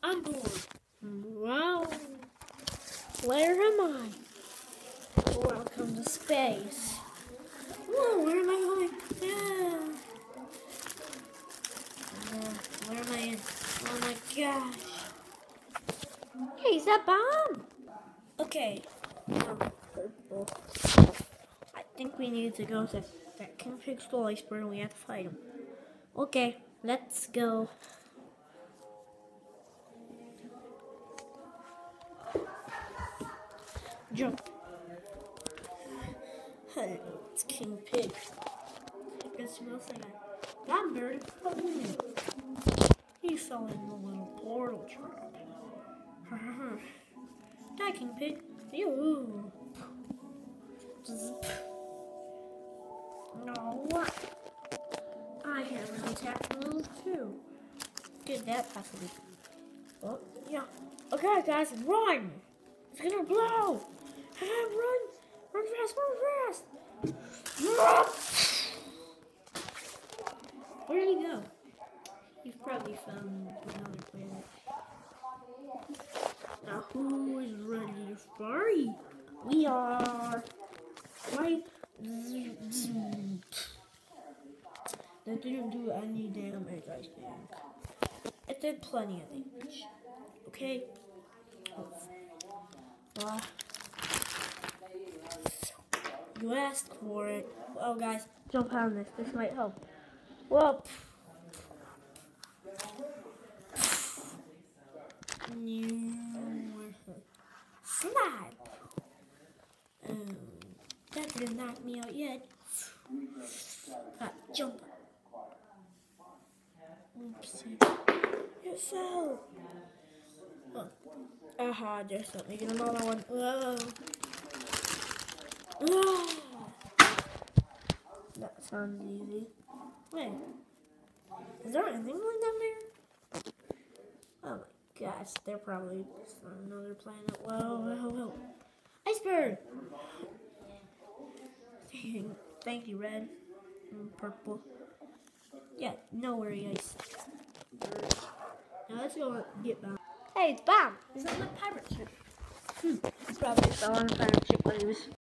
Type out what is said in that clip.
I'm bored. Wow. Where am I? Welcome to space. Whoa, where am I going? Yeah. Where am I in? Oh my gosh. Hey, is that bomb? Okay. Purple. I think we need to go to that King Pig Stole Iceberg and we have to fight him. Okay, let's go. Jump. Hello, it's King Pig. Guess who else I got? That bird. He fell in the little portal trap. Die, King Pig. Yoo. No, what? I have an attack move too. Did that possibly? Oh, yeah. Okay, guys, run! It's gonna blow! Run! Run fast, run fast! Where did he go? He's probably found another planet. Now, who is ready to fight? We are. Right? That didn't do any damage, I think. It did plenty of damage. Okay? You asked for it. Well, guys, jump on this. This might help. Well, slap. That didn't knock me out yet. Jump. Oopsie. It fell. Oh. Aha, just let me get another one. Whoa. That sounds easy. Wait. Is there anything going down there? Oh my gosh, they're probably just on another planet. Whoa. Iceberg! Thank you, red and purple. Yeah, no worries. Now let's go get Bomb. Hey, it's Bomb! He's on the pirate ship. He's probably fell on a pirate ship when he was